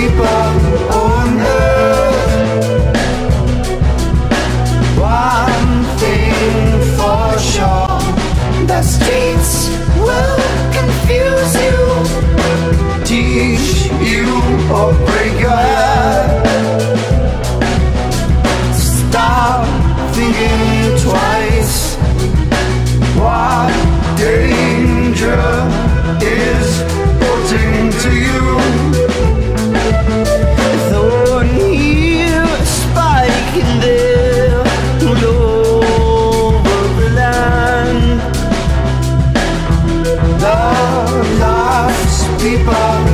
people on earth. One thing for sure, the streets will confuse you, teach you or break your head. Stop thinking twice. What danger is putting to you? Thorn here, spike in there, all over the land. The lost people